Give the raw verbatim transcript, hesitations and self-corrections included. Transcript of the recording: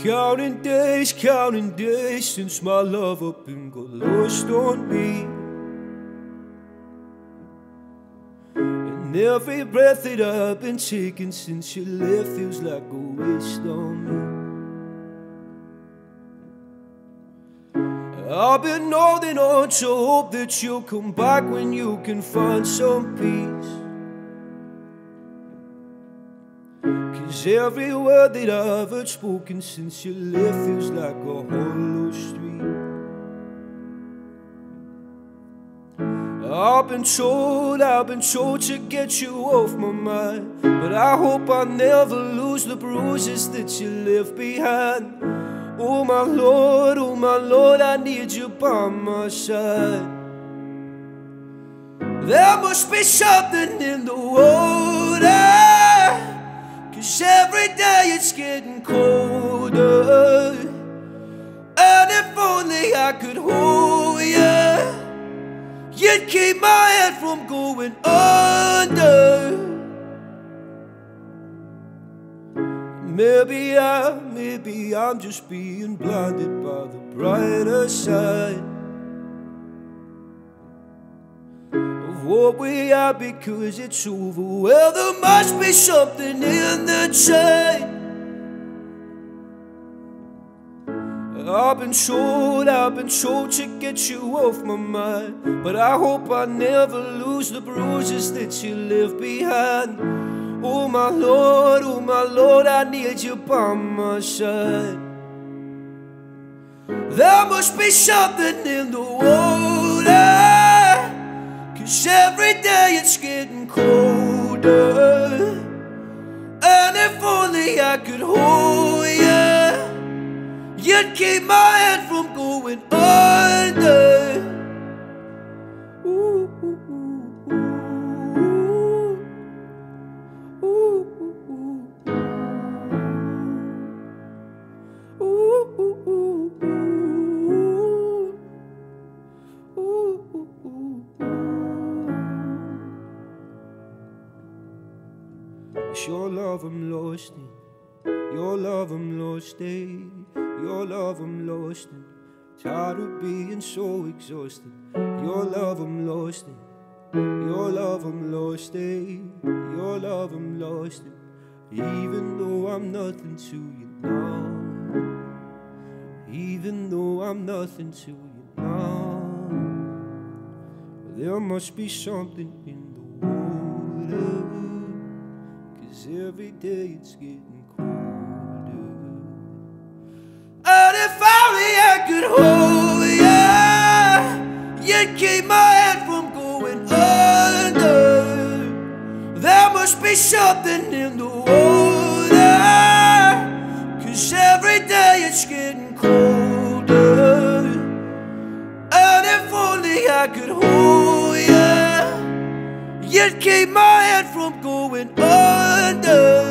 Counting days, counting days since my love up and got lost on me. And every breath that I've been taking since you left feels like a waste on me. I've been holding on to hope that you'll come back when you can find some peace. Cause every word that I've heard spoken since you left feels like a hollow street. I've been told, I've been told to get you off my mind, but I hope I never lose the bruises that you left behind. Oh my Lord, oh my Lord, I need you by my side. There must be something in the water, cause every day it's getting colder. And if only I could hold you, you'd keep my head from going under. Maybe I, maybe I'm just being blinded by the brighter side of what we are, because it's over. Well, there must be something in the chain. I've been told, I've been told to get you off my mind, but I hope I never lose the bruises that you left behind. Oh my Lord, oh my Lord, I need you by my side. There must be something in the water, cause every day it's getting colder. And if only I could hold you, you'd keep my head from going under. Ooh, ooh, ooh, ooh. It's your love I'm lost in, your love I'm lost in, your love I'm lost in. Tired of being so exhausted. Your love I'm lost in, your love I'm lost in, your love I'm lost in. Even though I'm nothing to you now, even though I'm nothing to you now, there must be something in the water, cause every day it's getting colder. And if only I could hold you, you'd keep my head from going under. There must be something in the water, cause every day it's getting colder. And if only I could hold you, you'd keep my head from going under.